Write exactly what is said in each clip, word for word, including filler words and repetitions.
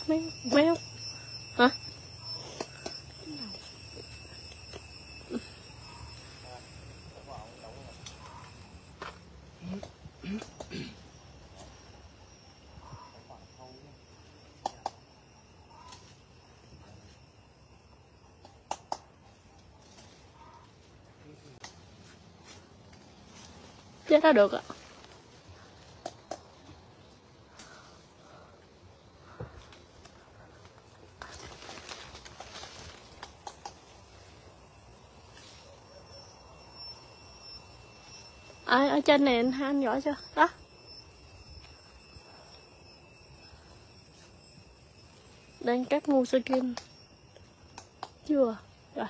Méo, méo. Hả? Chết đó được ạ. À, ở trên này anh, anh giỏi chưa? Đó. Đang cắt ngu sơ kim. Chưa. Rồi.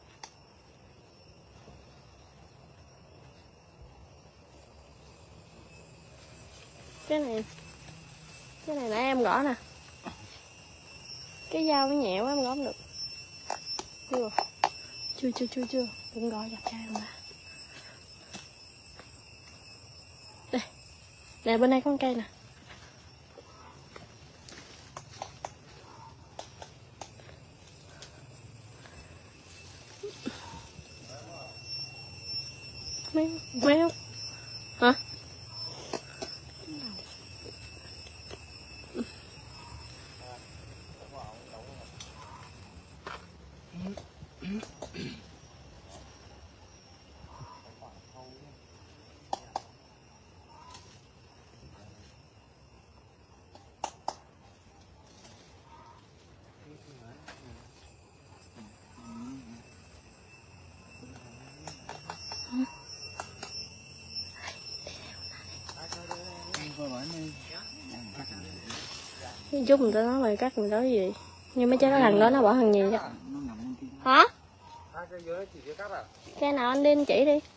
Cái này. Cái này nãy em gõ nè. Cái dao nó nhẹ quá em gõ không được. Chưa. Chưa chưa chưa chưa. Đừng gõ dập chai luôn mà. Đây. Nè bên đây có con cây nè. Méo, méo. Hả? Chút người ta nói mày cắt mình nói gì. Nhưng mấy trái cái thằng đó nó bỏ thằng gì vậy? Hả? Cái nào anh đi anh chỉ đi.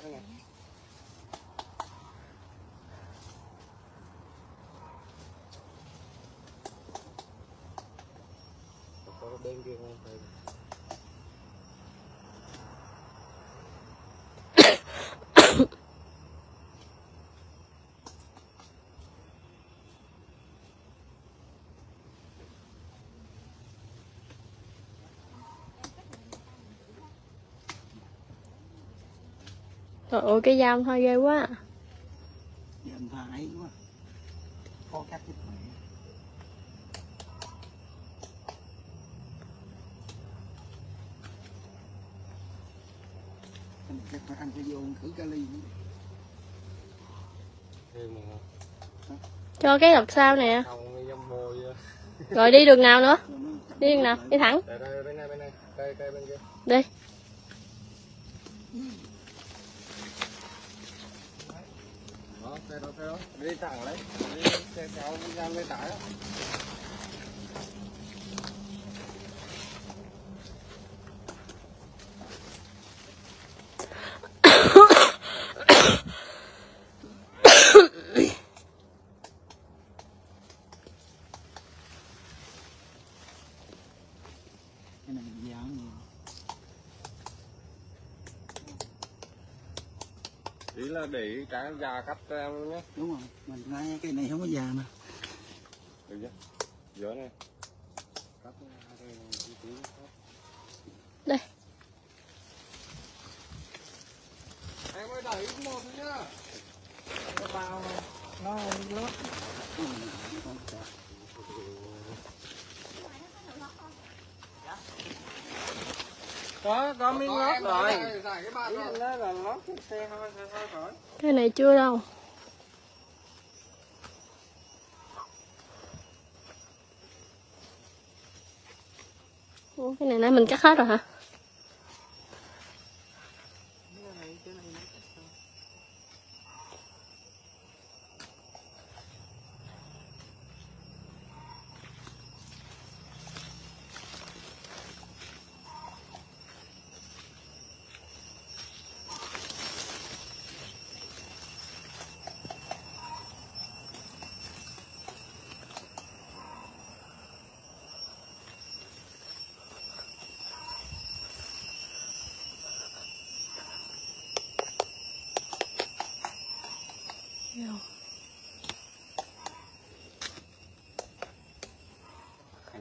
Trời ơi cái dao thôi ghê quá. Dầm phải quá. Khó cắt chút mẹ. Anh chắc phải ăn cái vô thử kali. Cho cái lật sau nè. Rồi đi đường nào nữa? Đi đường nào? Đi thẳng. Đi. Đi thẳng lấy. Đi xe kéo ra lên tải đó. Cái này dao nhiều. Ý là để cái già cắt cho em luôn nhé. Đúng rồi, mình ngay cái này không có già mà. Được chưa? Giữa này. Cắt tí. Đây. Em ơi đẩy một thôi nhá. Nó bao nó lót. Có, có miếng lót rồi. Nó là lót cái xe thôi, thôi khỏi. Cái này chưa đâu. Ủa, cái này nãy mình cắt hết rồi hả?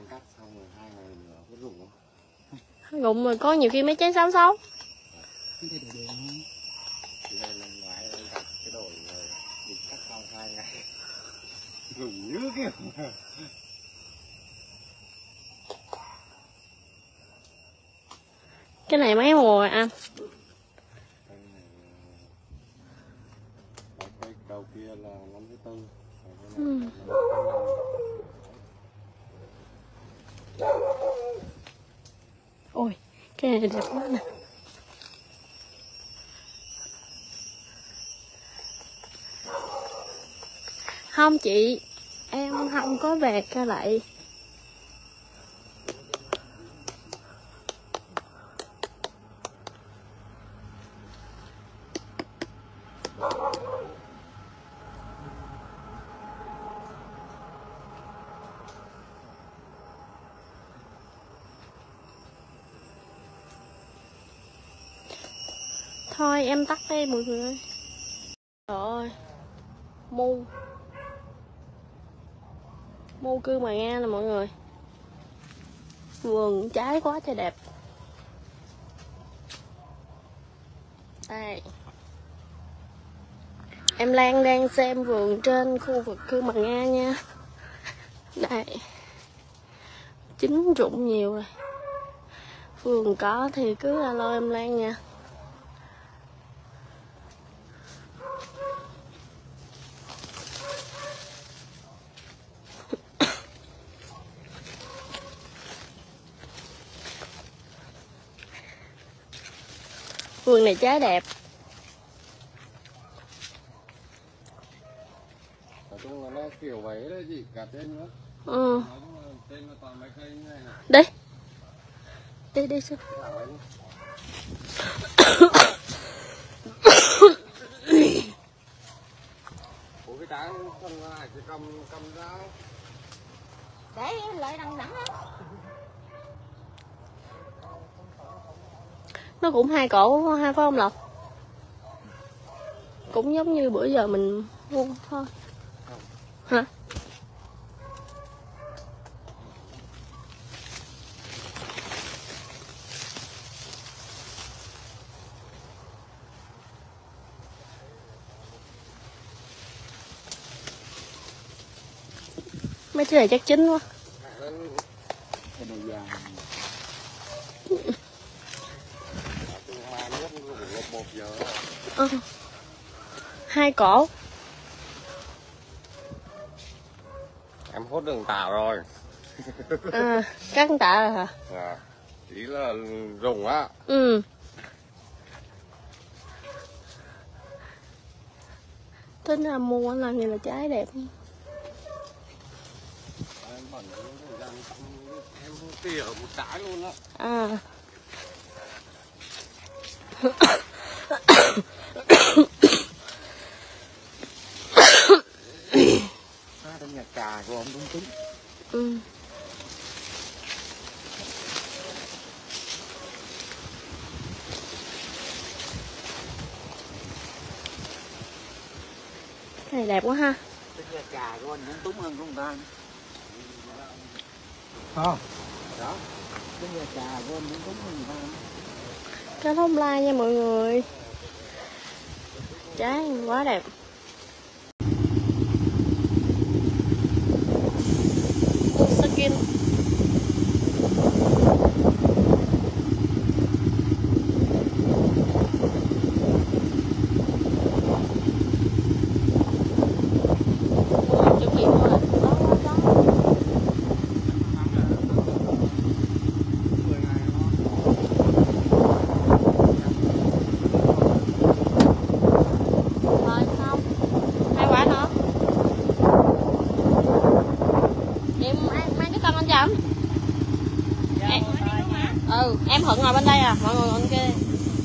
cắt xong rồi hai ngày nữa cái rụng. Rụng rồi có nhiều khi mấy trái xấu xấu. Cái này đều đều không? Đây năm ngoái em đặt cái đổi rồi bị cắt sau hai ngày. Rụng như kiểu. Cái này mấy mùa rồi anh? Cái đầu kia là năm thứ tư. Ừ. Ôi, cái này đẹp quá nè. Không chị, em không có vẹt ra lại. Thôi em tắt đi mọi người ơi. Trời ơi, mu mu cư mà nghe nè mọi người. Vườn trái quá trời đẹp. Đây, em Lan đang xem vườn trên khu vực cư mà Nga nha. Đây, chín rụng nhiều rồi. Vườn có thì cứ alo em Lan nha. Vườn này trái đẹp. Nói chung là nó kiểu vậy đấy chị, cả tên nữa. Ừ. Nói chung là tên là toàn mấy cây như này này. Đi. Đi đi xin. Ủa cái trái không lại cái cầm cầm ra. Để lại đằng đẵng á. Nó cũng hai cổ hai phải không Lộc? Cũng giống như bữa giờ mình mua thôi. Hả? Mấy cái này chắc chín quá. Cái này vàng. Một giờ. Ừ. Hai cổ. Em hốt đường tảo rồi. À, cắt tạ rồi hả? À, ý là rụng á. Ừ. Tính ra mua lần này là trái đẹp. Em bẩn em không tỉa một trái luôn á. À. Đó, trong nhà trà của ông đúng tính. Ừ. Cái này đẹp quá ha. Cái nhà trà của anh cũng túng hơn của người ta. Không? Đó. Cái nhà trà của anh cũng túng hơn người ta. Cái thông lai nha mọi người. Trái quá đẹp. Skin. Ừ, em Thuận ngồi bên đây à, mọi người ngồi bên kia.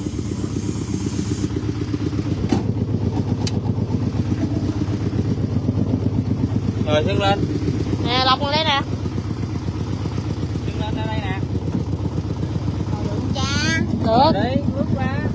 Rồi xưng lên. Nè, Lộc ngồi đây nè. Xưng lên ra đây nè. Được cha. Được. Đấy, bước qua.